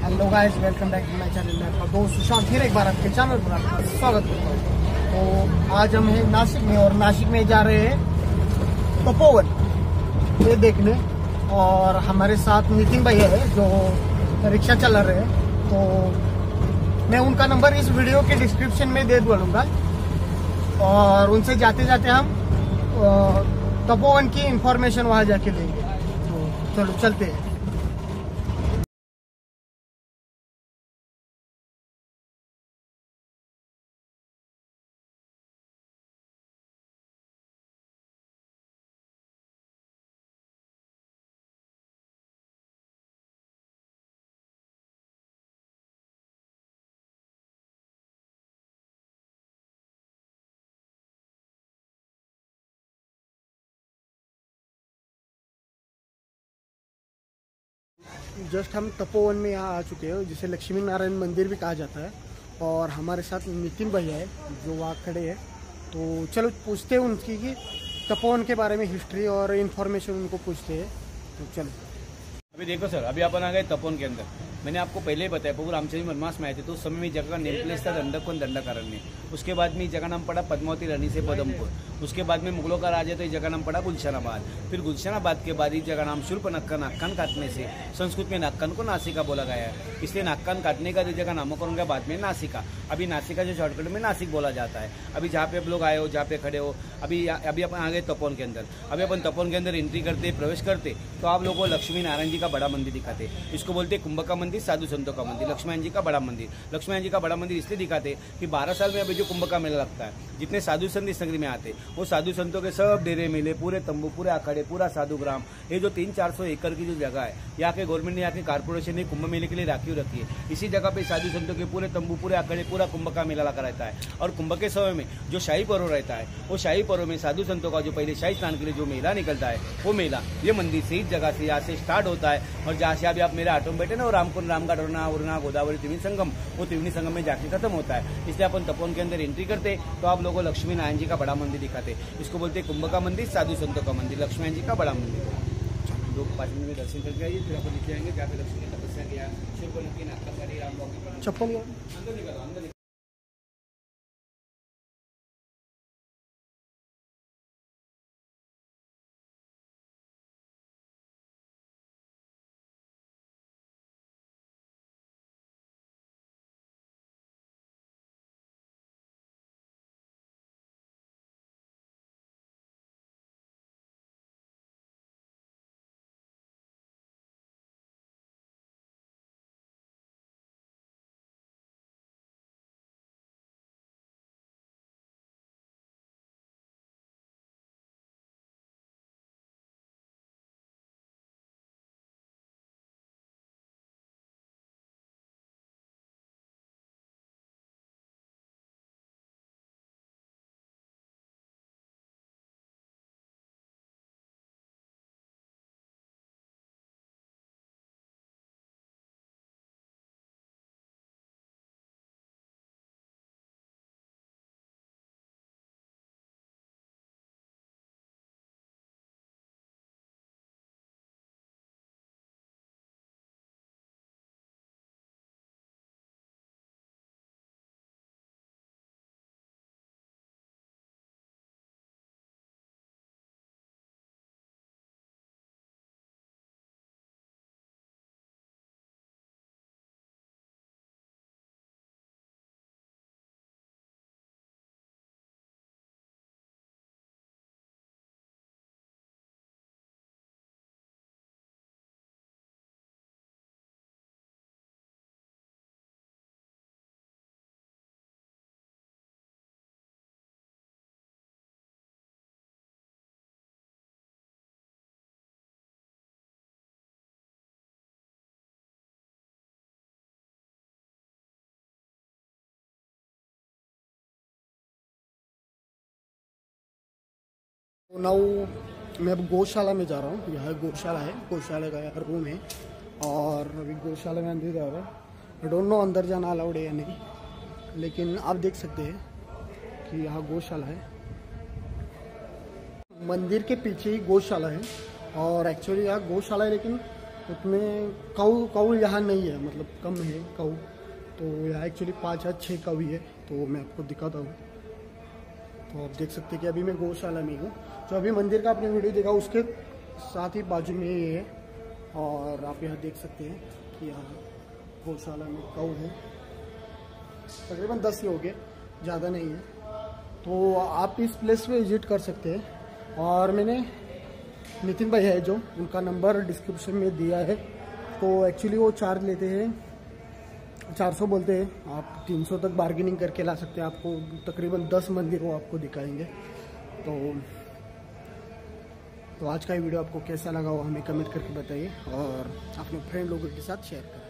Hello guys, welcome back to my channel. मैं आपका दोस्त सुशांत फिर एक बार आपके चैनल पर आपका स्वागत करता हूँ। तो आज हम हैं नासिक में और नासिक में जा रहे हैं तपोवन ये देखने, और हमारे साथ नितिन भैया है जो रिक्शा चला रहे हैं। तो मैं उनका नंबर इस वीडियो के डिस्क्रिप्शन में दे दूंगा और उनसे जाते जाते हम तपोवन की इंफॉर्मेशन वहां जाके देंगे। तो चलो चलते हैं। जस्ट हम तपोवन में यहाँ आ चुके हैं, जिसे लक्ष्मी नारायण मंदिर भी कहा जाता है, और हमारे साथ नितिन भैया है जो वहाँ खड़े हैं। तो चलो पूछते हैं उनकी कि तपोवन के बारे में हिस्ट्री और इन्फॉर्मेशन उनको पूछते हैं। तो चलो अभी देखो सर, अभी अपन आ गए तपोवन के अंदर। मैंने आपको पहले ही बताया, प्रभु रामचंद्र वनवास में आए थे तो उस समय में जगह का नेम प्लेस था दंडकवन दंडकारण्य। उसके बाद में जगह नाम पड़ा पद्मावती रानी से पदमपुर। उसके बाद में मुगलों का राज है तो ये जगह नाम पड़ा गुलशनाबाद। फिर गुलशनाबाद के बाद ये जगह नाम शूर्पणखा, नाक्कान काटने से संस्कृत में नाक्कान को नासिका बोला गया है, इसलिए नाक्कान काटने का जगह नामकरण के बाद में नासिका। अभी नासिका जो शॉर्टकट में नासिक बोला जाता है। अभी जहाँ पे आप लोग आए हो, जहाँ पे खड़े हो, अभी अपन आ गए तपोवन के अंदर। अभी अपन तपोवन के अंदर एंट्री करते, प्रवेश करते तो आप लोगों को लक्ष्मी नारायण जी का बड़ा मंदिर दिखाते। इसको बोलते कुंभ का मंदिर, साधु संतों का मंदिर, लक्ष्मण जी का बड़ा मंदिर। लक्ष्मण जी का बड़ा मंदिर इसलिए दिखाते कि 12 साल में अभी जो कुंभ का मेला लगता है, जितने साधु संत इस नगरी में आते वो साधु संतों के सब डेरे मेले, पूरे तंबू, पूरे अखाड़े, पूरा साधु ग्राम, ये जो 300-400 एकड़ की जो जगह है, यहाँ के गवर्नमेंट ने, यहाँ के कारपोरेशन ने कुंभ मेले के लिए राखी रखी है। इसी जगह पे साधु संतों के पूरे तंबू, पूरे अखाड़े, पूरा कुंभ का मेला लगा रहता है। और कुंभ के समय में जो शाही पर्व रहता है, वो शाही पर्व में साधु संतों का जो पहले शाही स्नान के लिए जो मेला निकलता है, वो मेला ये मंदिर से, इस जगह से, यहाँ से स्टार्ट होता है। और जहाँ से अभी आप मेरे ऑटो में बैठे ना, वो रामघाट, उरना, गोदावरी त्रिवेणी संगम, वो त्रिवेणी संगम में जाके खत्म होता है। इसलिए अपन तपोवन के अंदर एंट्री करते तो आप लोगों को लक्ष्मी नारायण जी का बड़ा मंदिर दिखाते। इसको बोलते कुंभ का मंदिर, साधु संतों का मंदिर, लक्ष्मण जी का बड़ा मंदिर। लोग 5 मिनट में दर्शन करके आइए, फिर आपको दिख जाएंगे जहाँ पे लक्ष्मी ने तपस्या किया, शूर्पणखा, नाक्कान, राम चप्पल अंदर निकलो। नाउ मैं अब गौशाला में जा रहा हूँ। यहाँ गौशाला है, गौशाला का यहाँ रूम है, और अभी गौशाला में अंदर जा रहा हूँ। आई डोंट नो अंदर जाना अलाउड है या नहीं, लेकिन आप देख सकते हैं कि यहाँ गौशाला है। मंदिर के पीछे ही गौशाला है, और एक्चुअली यहाँ गौशाला है, लेकिन उसमें कऊ यहाँ नहीं है, मतलब कम है कऊ। तो यहाँ एक्चुअली 5 या 6 कऊ ही है। तो मैं आपको दिखाता हूँ। तो आप देख सकते हैं कि अभी मैं गौशाला में हूँ। जो अभी मंदिर का आपने वीडियो देखा उसके साथ ही बाजू में ये है। और आप यहाँ देख सकते हैं कि यहाँ गौशाला में कऊ है, तकरीबन 10 ही हो गए, ज़्यादा नहीं है। तो आप इस प्लेस पे विजिट कर सकते हैं। और मैंने नितिन भाई है जो, उनका नंबर डिस्क्रिप्शन में दिया है। तो एक्चुअली वो चार्ज लेते हैं 400 बोलते हैं, आप 300 तक बार्गेनिंग करके ला सकते हैं। आपको तकरीबन 10 मंदिर वो आपको दिखाएंगे। तो आज का ये वीडियो आपको कैसा लगा वो हमें कमेंट करके बताइए और अपने फ्रेंड लोगों के साथ शेयर करें।